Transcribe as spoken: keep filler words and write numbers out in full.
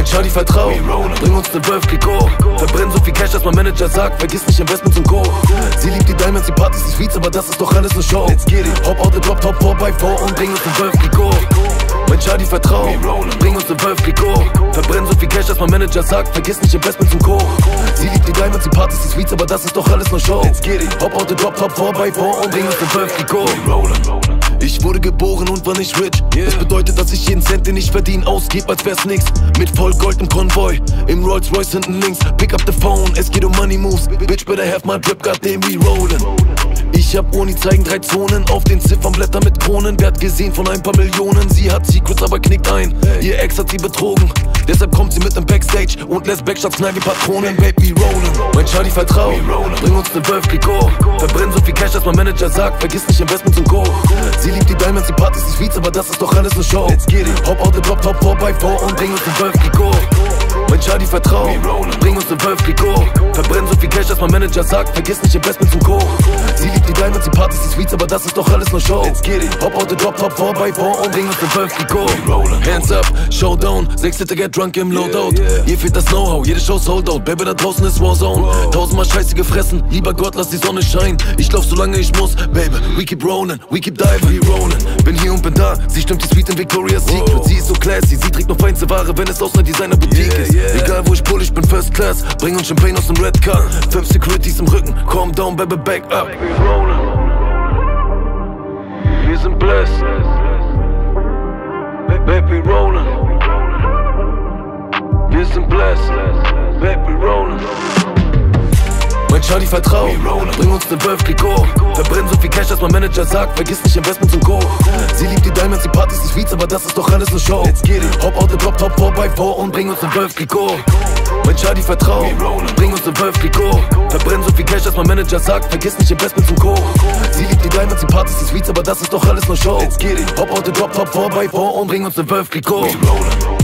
Charlie, vertrau, bring uns ne Wölf Kliko. Verbrenn so viel Cash, dass mein Manager sagt, vergiss nicht Investments und Co. Sie liebt die Diamonds, die Partys, die Sweets, aber das ist doch alles ne Show. Hop out the drop, top four by four und bring uns ne Wölf Kliko. Mein Charlie, vertrau, bring uns ne Wölf Kliko. Verbrenn so viel Cash, dass mein Manager sagt, vergiss nicht Investments und Co. Sie liebt die Diamonds, die Partys, die Sweets, aber das ist doch alles ne Show. Hop out the drop, top four by four und bring uns ne Wölf Kliko. Ich wurde geboren und war nicht rich. Das bedeutet, dass ich jeden Cent, den ich verdien, ausgeb, als wär's nix. Mit voll Gold im Konvoi, im Rolls Royce hinten links. Pick up the phone, es geht um Money Moves. Bitch, better have my drip, goddamn we rollin'. Ich hab Uni, zeigen drei Zonen auf den Ziffernblättern mit Kronen. Wert gesehen von ein paar Millionen. Sie hat Secrets, aber knickt ein. Ihr Ex hat sie betrogen. Deshalb kommt sie mit im Backstage und lässt Backshots knallen wie Patronen. Baby, rollin'. Mein Charlie, vertrau, bring uns ne Wölf Kliko. Verbrenn so viel Cash, dass mein Manager sagt, vergiss nicht Investments und Co. Sie liebt die Diamonds, die Partys, die Sweets, aber das ist doch alles ne Show. Hop out the drop, top four by four und bring uns ne Wölf Kliko. Mein Charlie, vertrau, bring uns ne Wölf Kliko. Verbrenn so viel Cash, dass mein Manager sagt, vergiss nicht Investments und Co. Sie liebt die Diamonds, die Partys, die Sweets, aber das ist doch alles ne Show. Hop out the drop, top four by four und bring uns ne Wölf Kliko. Hands up, Showdown, sechs Liter get drunk im Loadout. Ihr fehlt das Know-how, jede Show sold out. Baby, da draußen ist Warzone. Tausendmal Scheiße gefressen, lieber Gott, lass die Sonne scheinen. Ich lauf solange ich muss, Baby, we keep rollin', we keep diving, we rollin'. Bin hier und bin da, sie stimmt die Suite in Victoria's Secret. Sie ist so classy, sie trägt noch feinste Ware, wenn es aus einer Designer-Boutique ist. Egal wo ich pull, ich bin First Class, bring uns Champagne aus dem Red Car. Fünf Securities im Rücken, calm down, baby, back up. We rollin', wir sind blessed. Baby, rollin', wir sind blessed. Baby, rollin'. Mein Charlie, vertrau, bring uns ne Wölf Kliko. Verbrenn so viel Cash, dass mein Manager sagt, vergiss nicht Investments und Co. Sie liebt die Diamonds, die Partys, die Sweets, aber das ist doch alles ne Show. Hop out the drop, top four by four und bring uns ne Wölf Kliko. Mein Charlie, vertrau, bring uns ne Wölf Kliko. Verbrenn so viel Cash, dass mein Manager sagt, vergiss nicht Investments und Co. Sie liebt die Diamonds, die Partys, die Sweets, aber das ist doch alles ne Show. Hop out the drop, top four by four und bring uns ne Wölf Kliko.